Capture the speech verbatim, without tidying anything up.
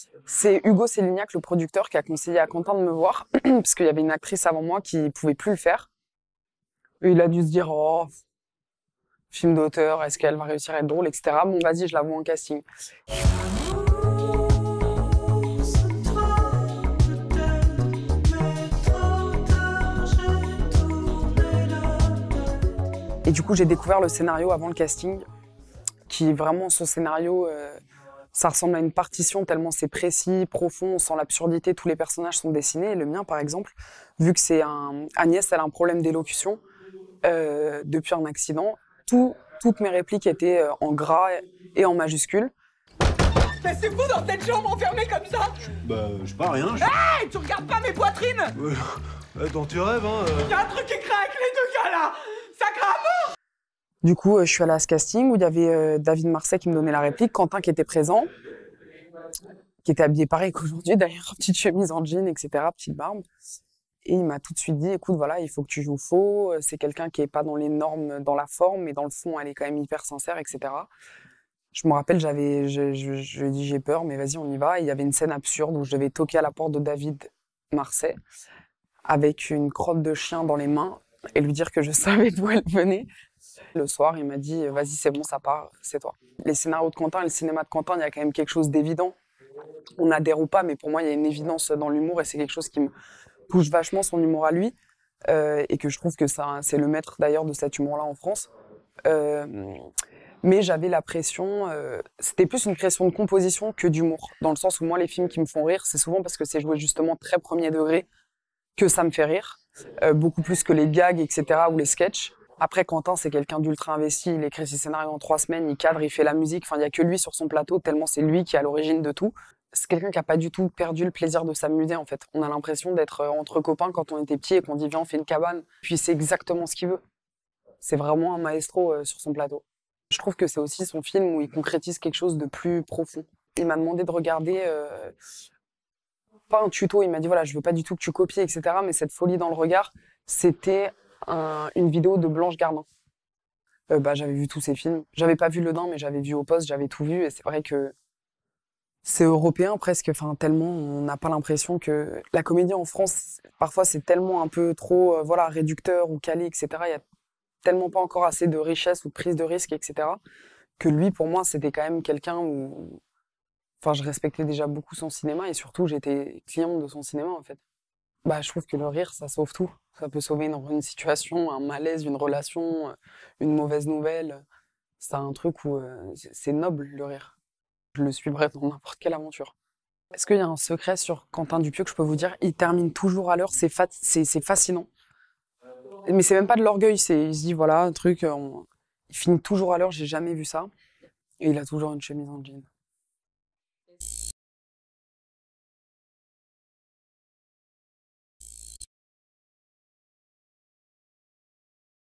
C'est Hugo Sélignac, le producteur, qui a conseillé à Quentin de me voir, parce qu'il y avait une actrice avant moi qui pouvait plus le faire. Et il a dû se dire, oh, film d'auteur, est-ce qu'elle va réussir à être drôle, et cetera. Bon, vas-y, je la vois en casting. Et du coup, j'ai découvert le scénario avant le casting, qui vraiment, son scénario, euh, ça ressemble à une partition tellement c'est précis, profond, on sent l'absurdité, tous les personnages sont dessinés. Et le mien, par exemple, vu que c'est un... Agnès, elle a un problème d'élocution euh, depuis un accident, tout, toutes mes répliques étaient euh, en gras et en majuscules. Mais c'est fou dans cette chambre enfermée comme ça. Bah, je sais pas, rien. Je... Hey, tu regardes pas mes poitrines. Euh, dans tes rêves, hein. Euh... Y'a un truc qui craque, les deux gars là. Ça crame. Du coup, euh, je suis allée à ce casting où il y avait euh, David Marseille qui me donnait la réplique, Quentin qui était présent, qui était habillé pareil qu'aujourd'hui d'ailleurs, petite chemise en jean, et cetera, petite barbe. Et il m'a tout de suite dit, écoute, voilà, il faut que tu joues faux. C'est quelqu'un qui est pas dans les normes, dans la forme, mais dans le fond, elle est quand même hyper sincère, et cetera. Je me rappelle, j'avais, je, je, je lui ai dit, j'ai peur, mais vas-y, on y va. Et il y avait une scène absurde où je devais toquer à la porte de David Marseille avec une crotte de chien dans les mains et lui dire que je savais d'où elle venait. Le soir, il m'a dit, vas-y, c'est bon, ça part, c'est toi. Les scénarios de Quentin et le cinéma de Quentin, il y a quand même quelque chose d'évident. On adhère ou pas, mais pour moi, il y a une évidence dans l'humour et c'est quelque chose qui me touche vachement, son humour à lui. Euh, et que je trouve que ça, c'est le maître d'ailleurs de cet humour-là en France. Euh, mais j'avais la pression, euh, c'était plus une pression de composition que d'humour. Dans le sens où moi, les films qui me font rire, c'est souvent parce que c'est joué justement très premier degré que ça me fait rire. Euh, beaucoup plus que les gags, et cetera, ou les sketchs. Après, Quentin, c'est quelqu'un d'ultra investi. Il écrit ses scénarios en trois semaines, il cadre, il fait la musique. Enfin, il n'y a que lui sur son plateau, tellement c'est lui qui est à l'origine de tout. C'est quelqu'un qui n'a pas du tout perdu le plaisir de s'amuser, en fait. On a l'impression d'être entre copains quand on était petit et qu'on dit, viens, on fait une cabane. Puis c'est exactement ce qu'il veut. C'est vraiment un maestro euh, sur son plateau. Je trouve que c'est aussi son film où il concrétise quelque chose de plus profond. Il m'a demandé de regarder, euh, pas un tuto, il m'a dit, voilà, je veux pas du tout que tu copies, et cetera. Mais cette folie dans le regard, c'était un, une vidéo de Blanche Gardin. Euh, bah, j'avais vu tous ses films. J'avais pas vu Le Dain, mais j'avais vu Au Poste, j'avais tout vu. Et c'est vrai que c'est européen presque, enfin, tellement on n'a pas l'impression que la comédie en France, parfois c'est tellement un peu trop euh, voilà, réducteur ou calé, et cetera. Il y a tellement pas encore assez de richesse ou de prise de risque, et cetera. Que lui, pour moi, c'était quand même quelqu'un où... Enfin, je respectais déjà beaucoup son cinéma et surtout, j'étais cliente de son cinéma, en fait. Bah, je trouve que le rire, ça sauve tout. Ça peut sauver une, une situation, un malaise, une relation, une mauvaise nouvelle. C'est un truc où euh, c'est noble, le rire. Je le suivrai dans n'importe quelle aventure. Est-ce qu'il y a un secret sur Quentin Dupieux que je peux vous dire? Il termine toujours à l'heure, c'est fa c'est fascinant. Mais c'est même pas de l'orgueil, c'est il se dit voilà, un truc, on... il finit toujours à l'heure, j'ai jamais vu ça. Et il a toujours une chemise en jean.